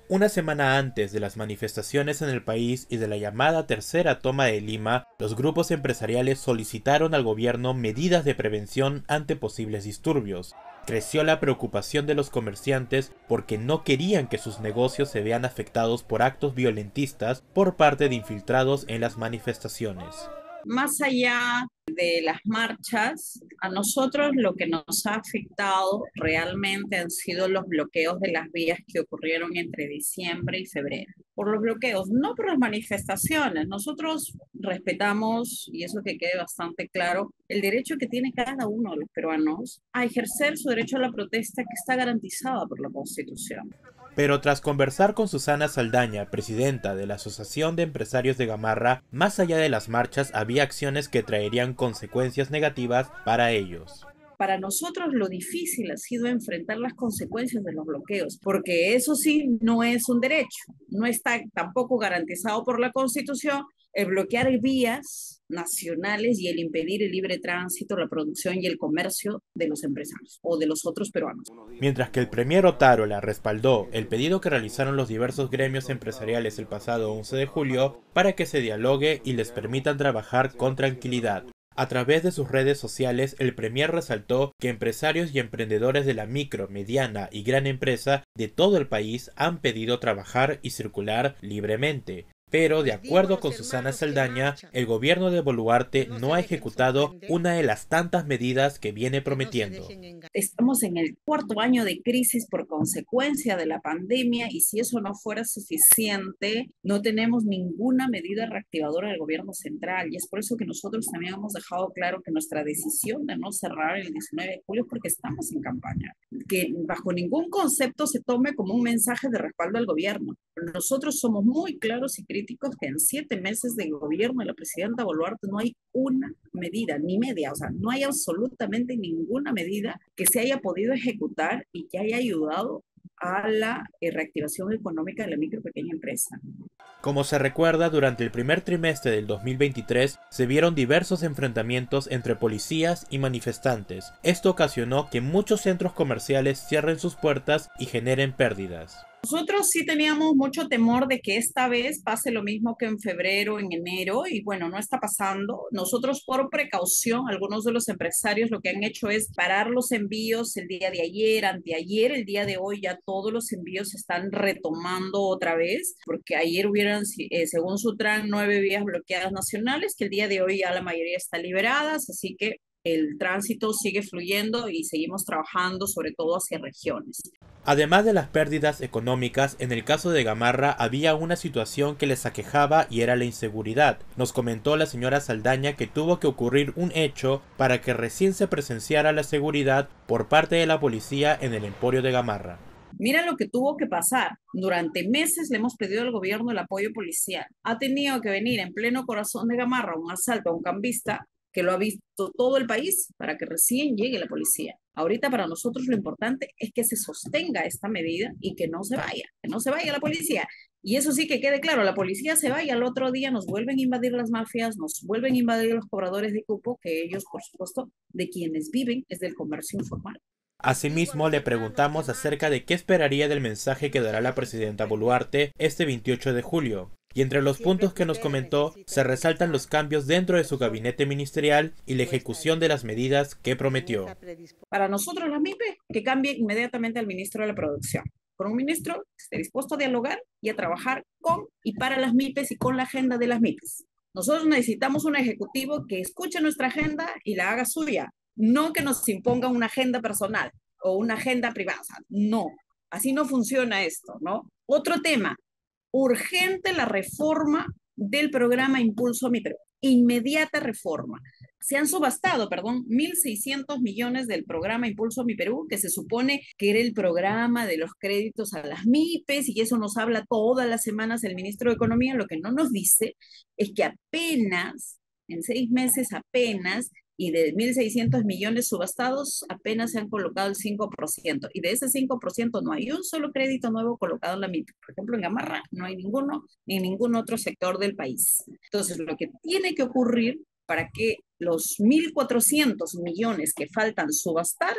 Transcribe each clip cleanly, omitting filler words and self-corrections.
Una semana antes de las manifestaciones en el país y de la llamada tercera toma de Lima, los grupos empresariales solicitaron al gobierno medidas de prevención ante posibles disturbios. Creció la preocupación de los comerciantes porque no querían que sus negocios se vean afectados por actos violentistas por parte de infiltrados en las manifestaciones. Más allá de las marchas, a nosotros lo que nos ha afectado realmente han sido los bloqueos de las vías que ocurrieron entre diciembre y febrero. Por los bloqueos, no por las manifestaciones. Nosotros respetamos, y eso que quede bastante claro, el derecho que tiene cada uno de los peruanos a ejercer su derecho a la protesta que está garantizada por la Constitución. Pero tras conversar con Susana Saldaña, presidenta de la Asociación de Empresarios de Gamarra, más allá de las marchas había acciones que traerían consecuencias negativas para ellos. Para nosotros lo difícil ha sido enfrentar las consecuencias de los bloqueos, porque eso sí no es un derecho, no está tampoco garantizado por la Constitución el bloquear vías nacionales y el impedir el libre tránsito, la producción y el comercio de los empresarios o de los otros peruanos. Mientras que el premier Otárola respaldó el pedido que realizaron los diversos gremios empresariales el pasado 11 de julio para que se dialogue y les permitan trabajar con tranquilidad. A través de sus redes sociales, el premier resaltó que empresarios y emprendedores de la micro, mediana y gran empresa de todo el país han pedido trabajar y circular libremente. Pero, de acuerdo con Susana Saldaña, el gobierno de Boluarte no ha ejecutado una de las tantas medidas que viene prometiendo. Estamos en el cuarto año de crisis por consecuencia de la pandemia y si eso no fuera suficiente, no tenemos ninguna medida reactivadora del gobierno central y es por eso que nosotros también hemos dejado claro que nuestra decisión de no cerrar el 19 de julio es porque estamos en campaña, que bajo ningún concepto se tome como un mensaje de respaldo al gobierno. Nosotros somos muy claros y críticos que en 7 meses de gobierno de la presidenta Boluarte no hay una medida, ni media, o sea, no hay absolutamente ninguna medida que se haya podido ejecutar y que haya ayudado a la reactivación económica de la micro y pequeña empresa. Como se recuerda, durante el primer trimestre del 2023 se vieron diversos enfrentamientos entre policías y manifestantes. Esto ocasionó que muchos centros comerciales cierren sus puertas y generen pérdidas. Nosotros sí teníamos mucho temor de que esta vez pase lo mismo que en febrero, en enero, y bueno, no está pasando. Nosotros por precaución, algunos de los empresarios lo que han hecho es parar los envíos el día de ayer, anteayer, el día de hoy ya todos los envíos se están retomando otra vez, porque ayer hubieran, según Sutran, 9 vías bloqueadas nacionales, que el día de hoy ya la mayoría está liberadas, así que el tránsito sigue fluyendo y seguimos trabajando sobre todo hacia regiones. Además de las pérdidas económicas, en el caso de Gamarra había una situación que les aquejaba y era la inseguridad. Nos comentó la señora Saldaña que tuvo que ocurrir un hecho para que recién se presenciara la seguridad por parte de la policía en el emporio de Gamarra. Mira lo que tuvo que pasar. Durante meses le hemos pedido al gobierno el apoyo policial. Ha tenido que venir en pleno corazón de Gamarra un asalto a un cambista que lo ha visto todo el país para que recién llegue la policía. Ahorita para nosotros lo importante es que se sostenga esta medida y que no se vaya la policía. Y eso sí que quede claro, la policía se va y al otro día nos vuelven a invadir las mafias, nos vuelven a invadir los cobradores de cupo, que ellos, por supuesto, de quienes viven es del comercio informal. Asimismo, le preguntamos acerca de qué esperaría del mensaje que dará la presidenta Boluarte este 28 de julio. Y entre los puntos que nos comentó, se resaltan los cambios dentro de su gabinete ministerial y la ejecución de las medidas que prometió. Para nosotros las MIPE, que cambie inmediatamente al ministro de la Producción, con un ministro que esté dispuesto a dialogar y a trabajar con y para las MIPES y con la agenda de las MIPES. Nosotros necesitamos un ejecutivo que escuche nuestra agenda y la haga suya, no que nos imponga una agenda personal o una agenda privada. No, así no funciona esto, ¿no? Otro tema, urgente la reforma del programa Impulso a mi Perú. Inmediata reforma. Se han subastado, perdón, 1.600 millones del programa Impulso a mi Perú, que se supone que era el programa de los créditos a las MIPES, y eso nos habla todas las semanas el ministro de Economía. Lo que no nos dice es que apenas, en 6 meses apenas, y de 1.600 millones subastados, apenas se han colocado el 5%. Y de ese 5% no hay un solo crédito nuevo colocado en la MIP. Por ejemplo, en Gamarra no hay ninguno, ni en ningún otro sector del país. Entonces, lo que tiene que ocurrir para que los 1.400 millones que faltan subastar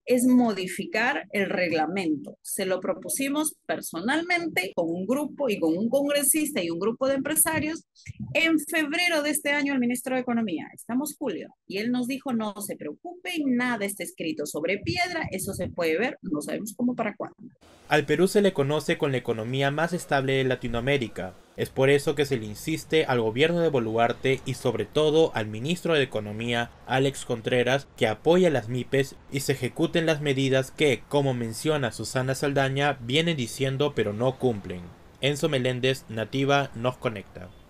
es modificar el reglamento. Se lo propusimos personalmente con un grupo y con un congresista y un grupo de empresarios en febrero de este año al ministro de Economía. Estamos julio y él nos dijo no se preocupen, nada está escrito sobre piedra, eso se puede ver, no sabemos cómo para cuándo. Al Perú se le conoce con la economía más estable de Latinoamérica. Es por eso que se le insiste al gobierno de Boluarte y sobre todo al ministro de Economía, Alex Contreras, que apoya las MIPES y se ejecuten las medidas que, como menciona Susana Saldaña, vienen diciendo pero no cumplen. Enzo Meléndez, Nativa, nos conecta.